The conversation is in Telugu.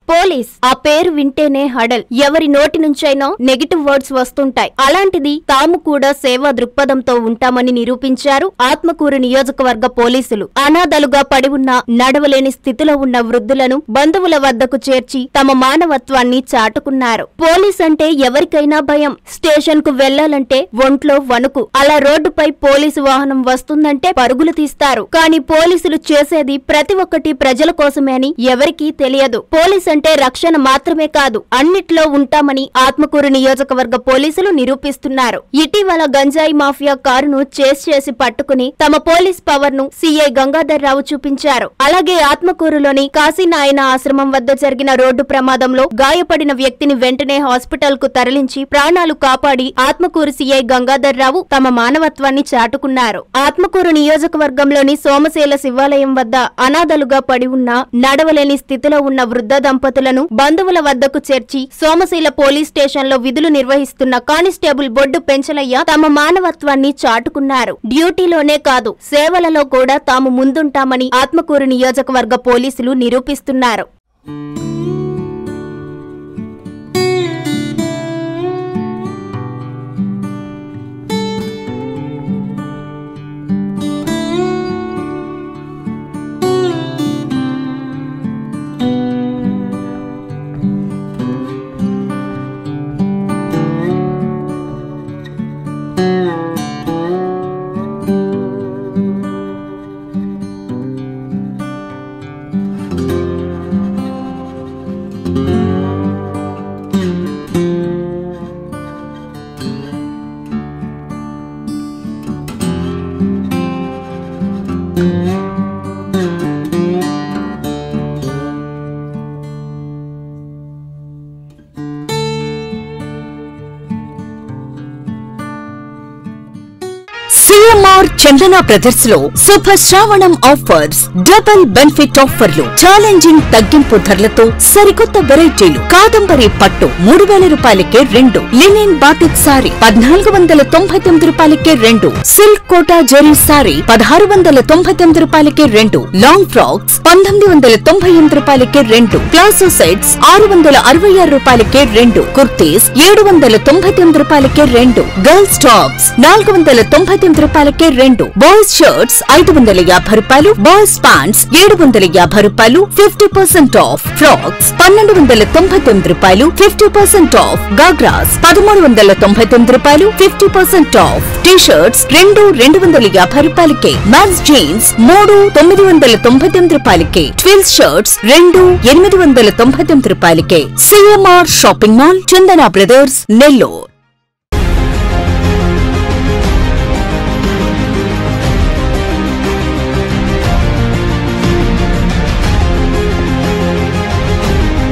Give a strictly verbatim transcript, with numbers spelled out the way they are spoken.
పోలీస్ ఆ పేరు వింటేనే హడల్. ఎవరి నోటి నుంచైనా నెగటివ్ వర్డ్స్ వస్తుంటాయి. అలాంటిది తాము కూడా సేవా దృక్పథంతో ఉంటామని నిరూపించారు ఆత్మకూరు నియోజకవర్గ పోలీసులు. అనాథలుగా పడి ఉన్న నడవలేని స్థితిలో ఉన్న వృద్ధులను బంధువుల వద్దకు చేర్చి తమ మానవత్వాన్ని చాటుకున్నారు. పోలీస్ అంటే ఎవరికైనా భయం. స్టేషన్ కు వెళ్లాలంటే ఒంట్లో వణుకు. అలా రోడ్డుపై పోలీసు వాహనం వస్తుందంటే పరుగులు తీస్తారు. కానీ పోలీసులు చేసేది ప్రతి ఒక్కటి ప్రజల కోసమే అని ఎవరికీ తెలియదు. పోలీస్ అంటే రక్షణ మాత్రమే కాదు, అన్నిట్లో ఉంటామని ఆత్మకూరు నియోజకవర్గ పోలీసులు నిరూపిస్తున్నారు. ఇటీవల గంజాయి మాఫియా కారును చేస్ చేసి పట్టుకుని తమ పోలీస్ పవర్ ను సీఐ గంగాధర్ రావు చూపించారు. అలాగే ఆత్మకూరులోని కాశీనాయన ఆశ్రమం వద్ద జరిగిన రోడ్డు ప్రమాదంలో గాయపడిన వ్యక్తిని వెంటనే హాస్పిటల్ కు తరలించి ప్రాణాలు కాపాడి ఆత్మకూరు సీఐ గంగాధర్ రావు తమ మానవత్వాన్ని చాటుకున్నారు. ఆత్మకూరు నియోజకవర్గంలోని సోమశీల శివాలయం వద్ద అనాథలుగా పడి ఉన్న నడవలేని స్థితిలో ఉన్న వృద్ధ దంపతులను బంధువుల వద్దకు చేర్చి సోమశీల పోలీస్ స్టేషన్ లో విధులు నిర్వహిస్తున్న కానిస్టేబుల్ బొడ్డు పెంచలయ్య తమ మానవత్వాన్ని చాటుకున్నారు. డ్యూటీలోనే కాదు, సేవలలో కూడా తాము ముందుంటామని ఆత్మకూరు నియోజకవర్గ పోలీసులు నిరూపిస్తున్నారు. సిఎంఆర్ చందన బ్రదర్స్ లో శుభ శ్రావణం ఆఫర్స్, డబుల్ బెనిఫిట్ ఆఫర్లు, ఛాలెంజింగ్ తగ్గింపు ధరలతో సరికొత్త వెరైటీలు. కాదంబరి పట్టు మూడు వేల రూపాయలకే రెండు, లినిన్ బాటిక్ సారీ పద్నాలుగు వందల తొంభై తొమ్మిది రూపాయలకే రెండు, సిల్క్ కోటా జెరీ సారీ పదహారు వందల తొంభై తొమ్మిది రూపాయలకే రెండు, లాంగ్ ఫ్రాక్స్ పంతొమ్మిది వందల తొంభై ఎనిమిది రూపాయలకే రెండు, ప్లాసో సెట్స్ ఆరు వందల అరవై ఆరు రూపాయలకే రెండు, కుర్తీస్ ఏడు వందల తొంభై తొమ్మిది రూపాయలకే రెండు, గర్ల్స్ టాప్స్ నాలుగు వందల తొంభై తొమ్మిది రూపాయలకే రెండు, బాయ్స్ షర్ట్స్ ఐదు వందల యాభై రూపాయలు, బాయ్స్ ప్యాంట్స్ ఏడు వందల యాభై రూపాయలు, ఫిఫ్టీ పర్సెంట్ ఆఫ్. ఫ్రాక్స్ పన్నెండు వందల తొంభై తొమ్మిది రూపాయలు, ఫిఫ్టీ పర్సెంట్ ఆఫ్. గాగ్రాస్ పదమూడు వందల తొంభై తొమ్మిది రూపాయలు, fifty percent off. T shirts రెండు రెండు వందల యాభై రూపాయలకే, మ్యాన్స్ జీన్స్ మూడు తొమ్మిది వందల తొంభై తొమ్మిది రూపాయలకే, ట్విల్స్ షర్ట్స్ రెండు ఎనిమిది వందల తొంభై తొమ్మిది రూపాయలకే. CMR shopping mall, Chandana brothers, Nellore.